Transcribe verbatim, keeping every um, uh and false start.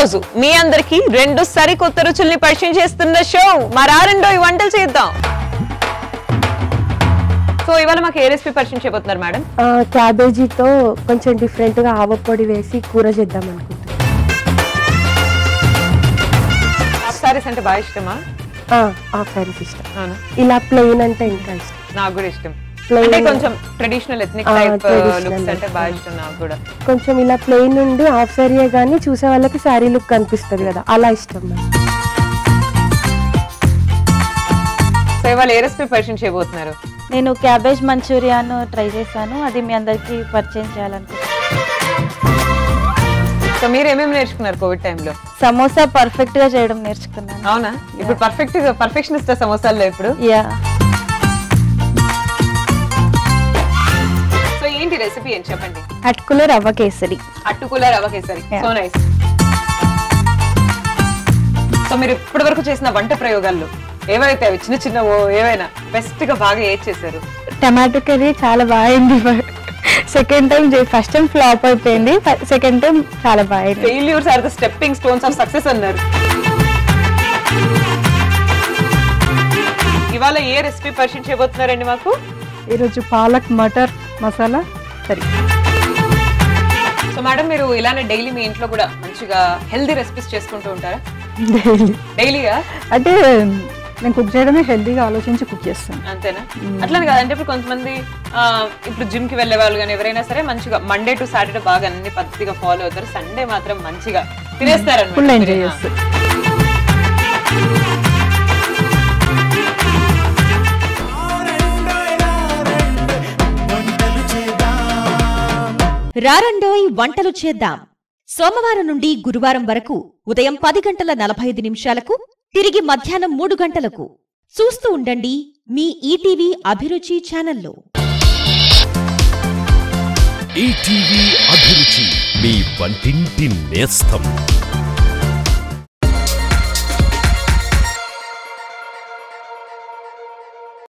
రోజు మీ అందరికి రెండు సరికొత్త రుచుల్ని పరిచయం చేస్తున్న షో మరి రెండో ఈ వంటలు చేద్దాం. సో ఇవాళ మాకు ఏ రెసిపీ పరిచయం చేయబోతున్నారు మేడం? క్యాబేజీతో కొంచెం డిఫరెంట్ గా ఆవపొడి వేసి కూర చేద్దాం అనుకుంటున్నాను. హాఫ్ సారీస్ అంటే బాగా ఇష్టమా? హాఫ్ సారీస్ ఇష్టం. ఇలా ప్లెయిన్ అంటే ఇంకా ఇష్టం. నాకు కూడా ఇష్టం. అంటే కొంచెం ట్రెడిషనల్ ఎథ్నిక్ టైప్ లుక్స్ అంటే బాగా ఇష్టం నాకు కూడా. కొంచెం ఇలా ప్లెయిన్ నుండి హాఫ్ సారీయే గానీ చూసే వాళ్ళకి సారీ లుక్ కనిపిస్తుంది కదా, అలా ఇష్టం. సో ఇవాళ ఏ రెసిపీ పరిచయం చేయబోతున్నారు? నేను క్యాబేజ్ మంచూరియాన్ ట్రై చేశాను, అది మీ అందరికి పరిచయం చేయాలనుకుంటున్నాను. సో మీరు ఏమేమి నేర్చుకున్నారు కోవిడ్ టైంలో? సమోసా పర్ఫెక్ట్ గా చేయడం నేర్చుకున్నాను. అవునా? ఇప్పుడు పర్ఫెక్ట్ పర్ఫెక్షనిస్ట్ సమోసాల్లో ఇప్పుడు. యా. సో ఏంటి రెసిపీ అని చెప్పండి. అటుకుల రవ్వ కేసరి. అటుకుల రవ్వ కేసరి. So nice. సో మీరు ఇప్పటి వరకు చేసిన వంట ప్రయోగాల్లో ఏవైతే అవి చిన్న చిన్నవో ఏవైనా బెస్ట్ గా బాగా ఏది చేశారు? టమాటో కర్రీ చాలా బాగుంది. Second time first time flop అయిపోయింది, సెకండ్ టైం చాలా బాగుంది. Failures are the stepping stones of success అన్నారు. ఇవాళ ఏ రెసిపీ పరిచయం చేయబోతున్నారండి మాకు? ఈరోజు palak matar masala curry. So madam మీరు ఇలానే డైలీ మీ ఇంట్లో కూడా మంచిగా హెల్దీ రెసిపీస్ చేసుకుంటూ ఉంటారా? డైలీ డైలీగా అంటే నేను కుక్ చేయడమే హెల్దీగా ఆలోచించి కుక్ చేస్తాను. అంతేనా? అట్లానే కాదంటే ఇప్పుడు కొంతమంది ఇప్పుడు జిమ్ కి వెళ్లే వాళ్ళు కానీ ఎవరైనా సరే మంచిగా మండే టు సాటర్డే బాగా అన్ని పద్ధతిగా ఫాలో అవుతారు, సండే మాత్రం మంచిగా తినేస్తారు. ఫుల్ ఎంజాయ్ చేస్తారు. రారండోయ్ వంటలు చేద్దాం. సోమవారం నుండి గురువారం వరకు ఉదయం పది గంటల నలభై ఐదు నిమిషాలకు, తిరిగి మధ్యాహ్నం మూడు గంటలకు. చూస్తూ ఉండండి మీ ఈటీవీ అభిరుచి ఛానల్లో. ఈటీవీ అభిరుచి, మీ వంటింటి నేస్తం.